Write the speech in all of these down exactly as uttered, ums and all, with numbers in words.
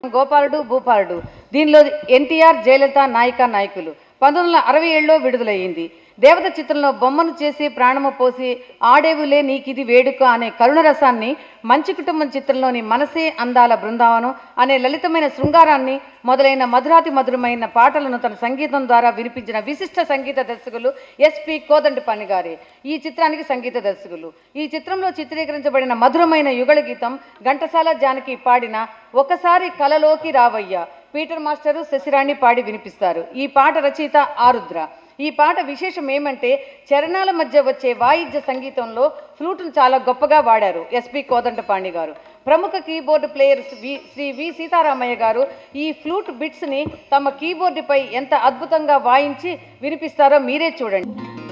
గోపాలుడు భూపాలుడు దీనిలో ఎన్టీఆర్ జయలలిత నాయిక నాయకులు పంతొమ్మిది వందల అరవై ఏడులో విడుదలయ్యింది. దేవత చిత్రంలో బొమ్మను చేసి ప్రాణము పోసి ఆడేవులే నీకిది వేడుక అనే కరుణరసాన్ని, మంచి కుటుంబం చిత్రంలోని మనసే అందాల బృందావనం అనే లలితమైన శృంగారాన్ని మొదలైన మధురాతి మధురమైన పాటలను తన సంగీతం ద్వారా వినిపించిన విశిష్ట సంగీత దర్శకులు ఎస్పి కోదండపాణి గారే ఈ చిత్రానికి సంగీత దర్శకులు. ఈ చిత్రంలో చిత్రీకరించబడిన మధురమైన యుగళ గీతం ఘంటసాల జానకి పాడిన ఒకసారి కలలోకి రావయ్య పీటర్ మాస్టరు శశిరాణి పాడి వినిపిస్తారు. ఈ పాట రచయిత ఆరుద్ర. ఈ పాట విశేషం ఏమంటే చరణాల మధ్య వచ్చే వాయిద్య సంగీతంలో ఫ్లూట్ను చాలా గొప్పగా వాడారు ఎస్పి కోదండపాణి గారు. ప్రముఖ keyboard player V Sri V Sitaramayya garu ఈ ఫ్లూట్ బిట్స్ని తమ కీబోర్డుపై ఎంత అద్భుతంగా వాయించి వినిపిస్తారో మీరే చూడండి.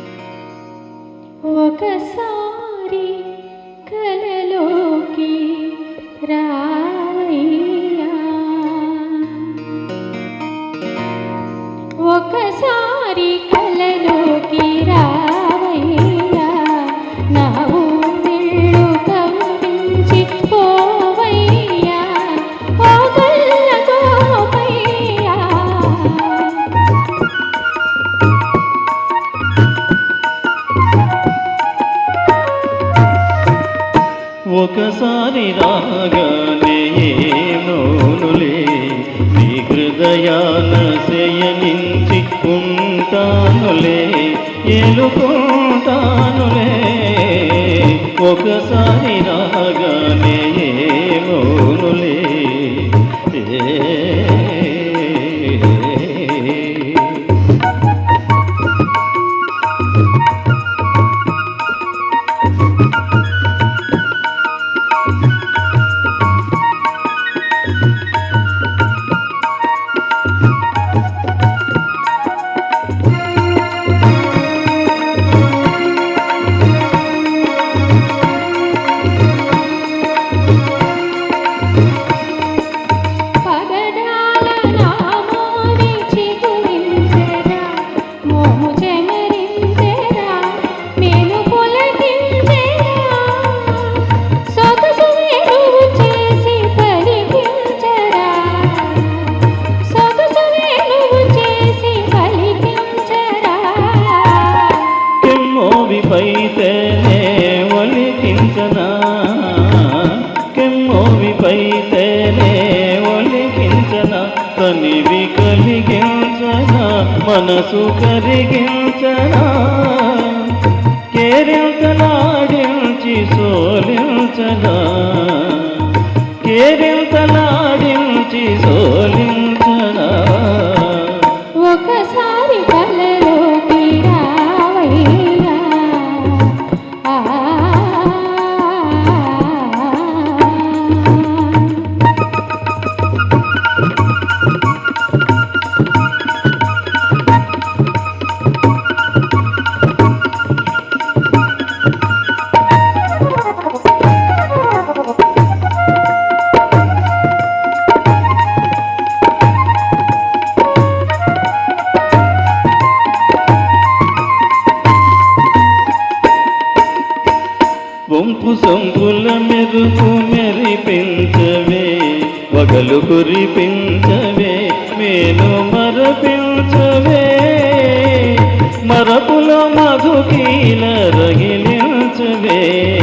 ఒకసారి కలలోకి రావయ్యా, ఒకసారి కలలోకి రావయ్యా, నా ఊళ్ళు కవ్వించి పోవయ్యా, ఓ గల్లగోపయ్యా. ఒకసారి రాగానే ఏమోనులే నీ హృదయాన శయనించి ఉంటానులే, ఏలుకుంటానులే. ఒకసారి రాగానే ఏమోనులే ఏ పైతేనే ఒలికించనా, కెమ్మోవి పైతేనే ఒలికించనా, తనివి కలిగించనా, మనసు కరిగించనా, కేరింతలాడించి సోలించనా, కేరింతలాడించి సోలించనా. ఒకసారి కలలోకి రావయ్యా, వంపు సొంపుల మెరుపు మెరిపించవే, వగలు కురిపించవే, మేను మరపించవే, మరపులో మధుకీల రగిలించవే,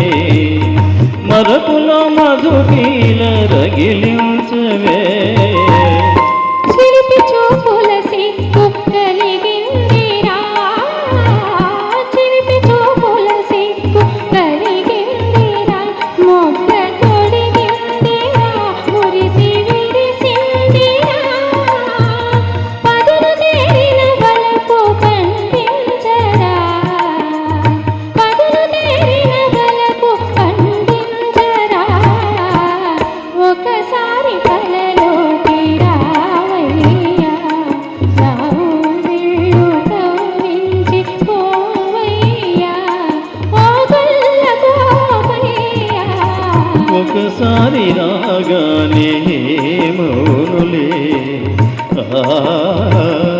మరపులో మధుకీల రగిలించవే. చిలిపి చూపుల సిగ్గు కలిగిందిరా, చిలిపి చూపుల సిగ్గు కలిగిందిరా, మొగ్గ తొడిగిందిరా, మురిసి విరిసిందిరా, పదులు తేరిన వలపు ఖండించరా, పదులు తేరిన వలపు ఖండించరా. ఒకసారి కలలోకి రావయ్యా, నా ఊళ్ళు కవ్వించి పోవయ్యా, ఓ గల్లగోపయ్యా. ఒకసారి రాగానే మౌనులే ఆ